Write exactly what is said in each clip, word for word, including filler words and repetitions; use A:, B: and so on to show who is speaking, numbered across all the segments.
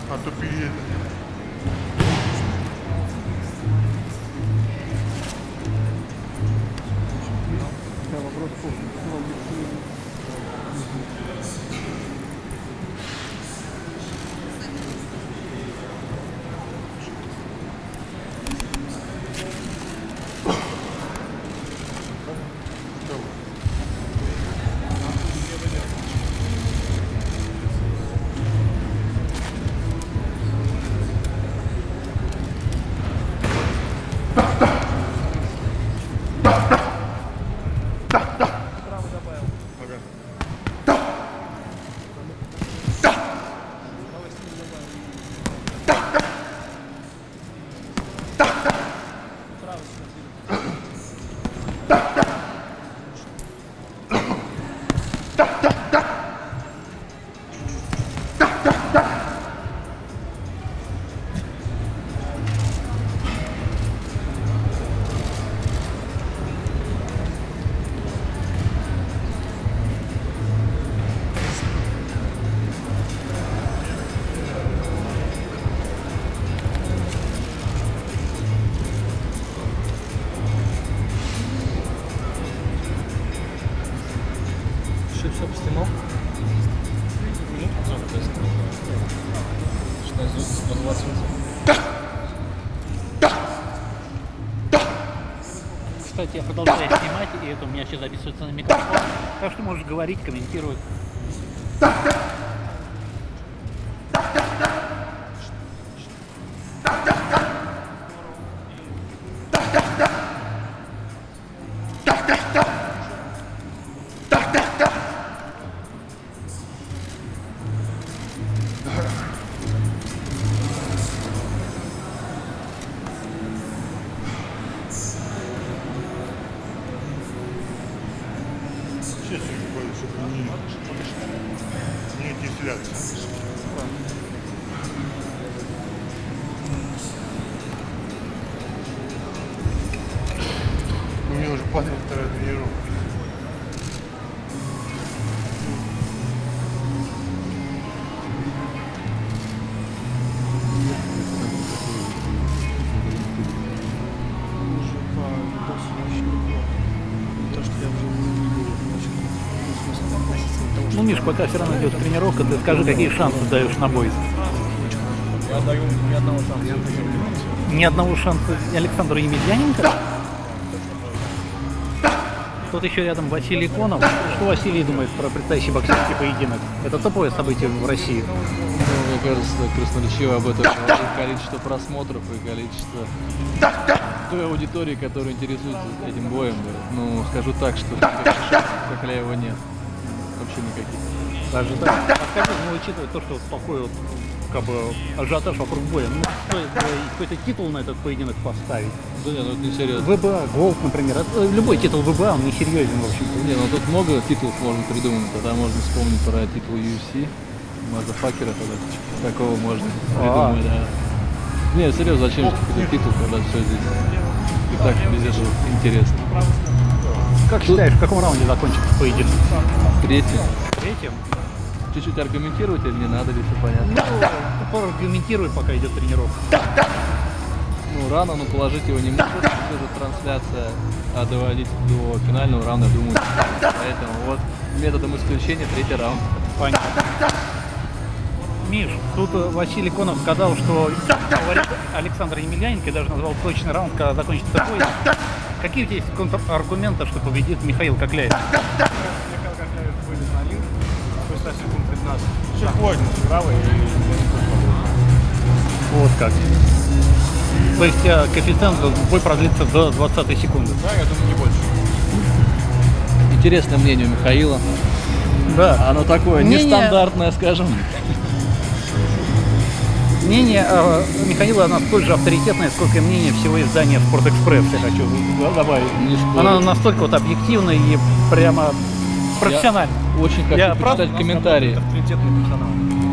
A: А то переедет.
B: Да, вопрос после.
C: Кстати, я продолжаю снимать, и это у меня все записывается на микрофон. Так что можешь говорить, комментировать.
A: Сейчас я говорю, чтобы не, не окисляться. У меня уже падает вторая тренировка.
C: Ну, Миш, пока все равно идет тренировка, ты скажи, какие шансы даешь на бой?
B: Я даю ни одного шанса.
C: Ни одного шанса Александру Емельяненко? Тут еще рядом Василий Конов. Что Василий думает про предстоящий боксерский поединок? Это топовое событие в России.
D: Ну, мне кажется, красноречиво об этом говорит количество просмотров и количество той аудитории, которая интересуется этим боем. Да. Ну, скажу так, что Кокляева нет. Вообще никаких.
C: Даже так. А скажи, ну, учитывая то, что такой вот, как бы, ажиотаж вокруг боя, ну, стоит какой-то титул на этот поединок поставить.
D: Да нет, ну это не серьезно.
C: ВБА, Голд, например. Это, любой титул ВБА, он не серьезен, в общем-то.
D: Не, ну тут много титулов можно придумать. Тогда можно вспомнить про титул ю эф си. Мазафакера тогда. Такого можно
C: А.
D: придумать, да. Не, серьезно, зачем какой-то титул, когда все здесь и так без этого интересно.
C: Как считаешь, в каком раунде закончится поединок?
D: Третий.
C: Третьем?
D: Чуть-чуть аргументировать или не надо, или все понятно?
C: Ну, аргументируй, пока идет тренировка.
D: Ну, рано, но положить его не может, это же трансляция, а доводить до финального раунда, думаю, поэтому вот методом исключения третий раунд.
C: Понятно. Миш, тут Василий Конов сказал, что фаворит Александр Емельяненко, и даже назвал точный раунд, когда закончится бой. Какие у тебя есть контраргументы, что победит Михаил Кокляев?
B: Михаил Кокляев выйдет на линк, спустя секунд пятнадцать. Все хватит, правый и
C: Вот как. То есть э, коэффициент бой продлится до двадцатой секунды.
B: да, я думаю, не больше.
D: Интересное мнение у Михаила.
C: Да.
D: Оно такое
C: Мнение-
D: нестандартное, скажем.
C: Мнение э, Михаила настолько же авторитетное, сколько и мнение всего издания «Спортэкспресс», я хочу добавить.
D: Не спорю.
C: Оно настолько вот объективно и прямо профессионально.
D: Я очень хочу
C: Я
D: почитать
C: правда
D: комментарии.
B: Авторитетный профессионал.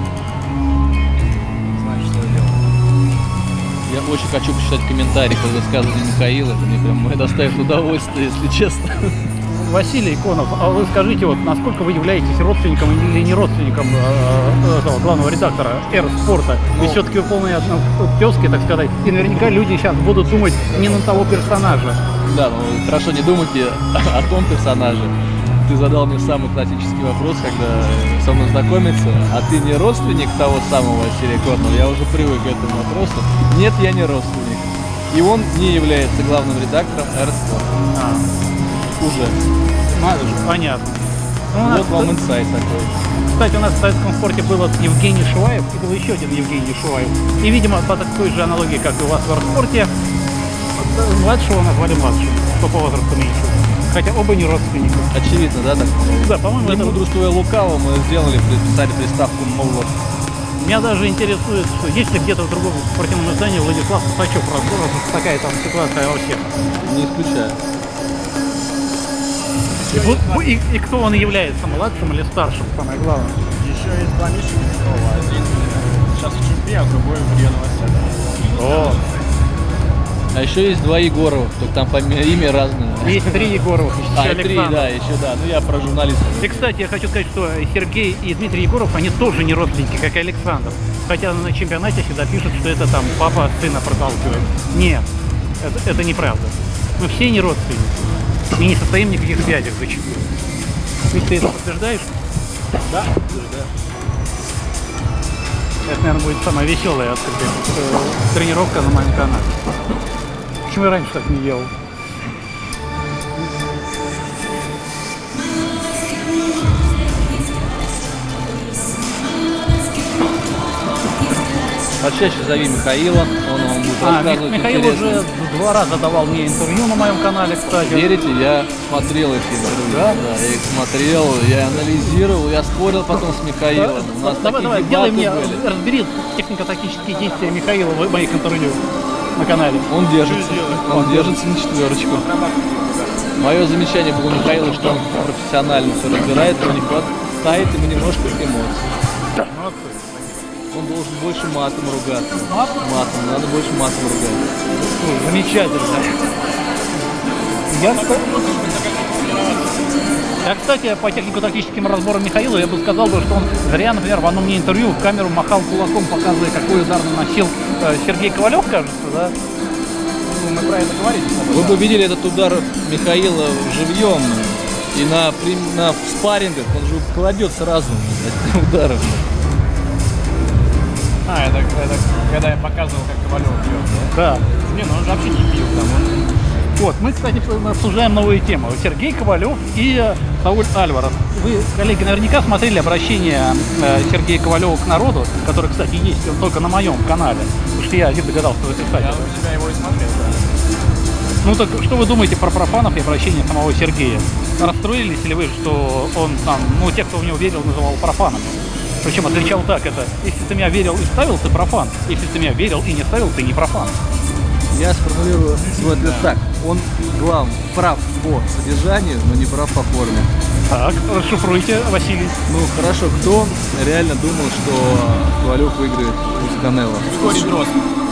B: Знаешь свое дело.
D: Я очень хочу почитать комментарии под высказыванием Михаила. Это мне прям доставит удовольствие, если честно.
C: Василий Конов, а вы скажите, вот, насколько вы являетесь родственником или не родственником э, этого главного редактора «Р-спорта»? Ведь все-таки вы полные тезки, так сказать, и наверняка люди сейчас будут думать не на того персонажа.
D: Да, ну хорошо, не думайте о том персонаже. Ты задал мне самый классический вопрос, когда со мной знакомиться, а ты не родственник того самого Василия Конова? Я уже привык к этому вопросу. Нет, я не родственник. И он не является главным редактором «Р-спорта».
C: А.
D: Уже.
C: Надо же, понятно. Ну, у нас,
D: Вот вам инсайт такой.
C: кстати, у нас в советском спорте был Евгений Шуваев и был еще один Евгений Шуваев. И, видимо, по такой же аналогии, как и у вас в «Р-спорте», младшего назвали младшим, кто по возрасту меньше. Хотя оба не родственники.
D: Очевидно, да? Так?
C: Да, по-моему,
D: Не
C: это...
D: мудрствуя лукаво, мы сделали, предписали приставку «молот».
C: Меня даже интересует, что есть ли где-то в другом спортивном издании Владислав Усачев разборов, такая там ситуация во всех.
D: Не исключаю.
C: И, и, и кто он является, младшим или старшим, самое главное?
B: Еще есть два Миши Петрова. Один сейчас в чемпе, а другой в РИА Новосибирске.
C: О,
D: А еще есть два Егорова, только там фамилия, имя разное.
C: есть три Егоровых, еще
D: А, и три,
C: Александр.
D: да, еще, да. Ну, я про журналистов.
C: И, кстати, я хочу сказать, что Сергей и Дмитрий Егоров, они тоже не родственники, как и Александр. Хотя на чемпионате всегда пишут, что это там папа сына проталкивает. Нет, это, это неправда. Мы все не родственники. И не состоим в никаких связях зачастую. Ведь ты это подтверждаешь?
B: Да?
C: Это, наверное, будет самая веселая открытая э, тренировка на моем канале. Почему я раньше так не делал?
D: Почаще зови Михаила, он вам будет
C: А,
D: рассказывать
C: Михаил
D: интересно.
C: уже два раза давал мне интервью на моем канале, кстати.
D: Верите, я смотрел эти интервью, да? Да, я их смотрел, я анализировал, я спорил потом с Михаилом. У нас
C: Давай,
D: такие
C: давай,
D: дебаты
C: делай мне,
D: были.
C: разбери технико-тактические действия Михаила в моих интервью на канале.
D: Он держится, он держится на четверочку. Мое замечание было у Михаила, что он профессионально все разбирает, но не хватает ему немножко эмоций. Он должен больше матом ругаться.
C: Матом?
D: Матом, надо больше матом ругаться.
C: Замечательно. Я, я, кстати, по технико-тактическим разборам Михаила, я бы сказал, бы, что он зря, например, в одном мне интервью в камеру махал кулаком, показывая, какой удар наносил э, Сергей Ковалев, кажется, да?
B: Ну, мы про это говорили.
D: Вы бы видели этот удар Михаила живьем, и на, при- на спаррингах он же кладет сразу этим ударом.
B: А, это, это когда я показывал, как Ковалев бьет, да?
C: Да.
B: Не, ну он же вообще не бил там. Он...
C: Вот, мы, кстати, обсуждаем новую тему. Сергей Ковалев и э, Сауль Альварес. Вы, коллеги, наверняка смотрели обращение э, Сергея Ковалева к народу, который, кстати, есть только на моем канале, потому что я один догадался записать.
B: Я у тебя его и смотрел, да.
C: Ну так что вы думаете про профанов и обращение самого Сергея? Расстроились ли вы, что он там, ну, тех, кто в него верил, называл профанами? Причем отвечал так, это, если ты меня верил и ставил, ты профан. Если ты меня верил и не ставил, ты не профан.
D: Я сформулирую свой ответ так. Он, главное, прав по содержанию, но не прав по форме.
C: Так, расшифруйте, Василий.
D: Ну хорошо, кто реально думал, что Ковалев выиграет из Канело?
B: Григорий Дрозд.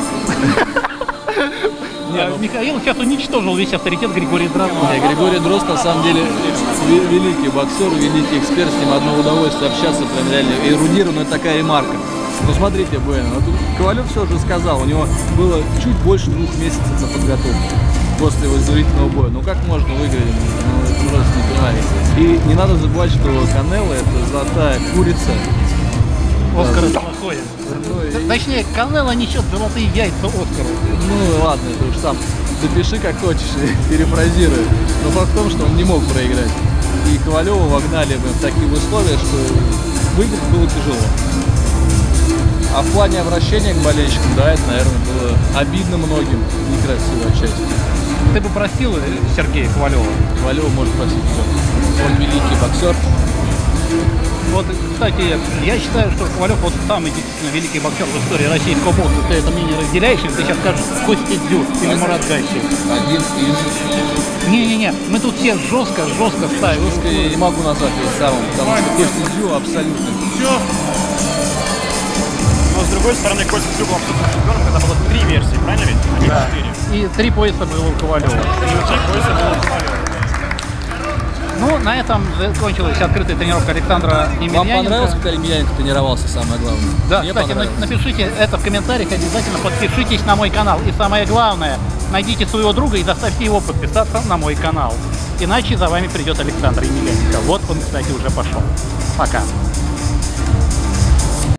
C: Нет, Михаил сейчас уничтожил весь авторитет Григория Дрозда.
D: Не, Григорий Дрозд на самом деле ве- великий боксер, великий эксперт, с ним одно удовольствие общаться, прям реально эрудированная такая ремарка. Ну смотрите, Буэн, вот Ковалев все уже сказал, у него было чуть больше двух месяцев на подготовку после его изнурительного боя. Ну как можно выиграть? Ну это просто не понимаю. И не надо забывать, что Канело это золотая курица.
C: Оскар это плохое.
D: Ну, и-
C: Точнее, Канело несет золотые яйца Оскару.
D: Ну ладно, это уж сам допиши как хочешь и перефразируй. Но факт в том, что он не мог проиграть. И Ковалева вогнали бы в такие условия, что выиграть было тяжело. А в плане обращения к болельщикам, да, это, наверное, было обидно многим, некрасиво отчасти.
C: Ты бы простил Сергея Ковалева?
D: Ковалева может просить все. Он великий боксер.
C: Вот, кстати, я считаю, что Ковалев вот самый действительно великий боксер в истории российского бокса. Ты это мнение разделяешь, или ты сейчас скажешь Костя Дзюб или Мурат Гаси?
D: Один из...
C: Не-не-не, мы тут все жестко, жестко ставим.
D: Жестко я не могу назвать его самым, потому что Костя Дзю абсолютно.
B: Все. Но с другой стороны, Костя Дзю был абсолютно чемпионом, когда было три версии, правильно ведь? А не
C: Да.
B: четыре.
C: И три пояса было у Ковалева.
B: И у тех пояса было у Ковалева.
C: на этом закончилась открытая тренировка Александра
E: Вам
C: Емельяненко.
E: понравилось, как Емельяненко тренировался, самое главное?
C: Да,
E: Мне
C: кстати, на-
E: понравилось.
C: напишите это в комментариях, обязательно подпишитесь на мой канал. И самое главное, найдите своего друга и заставьте его подписаться на мой канал. Иначе за вами придет Александр Емельяненко. Вот он, кстати, уже пошел. Пока.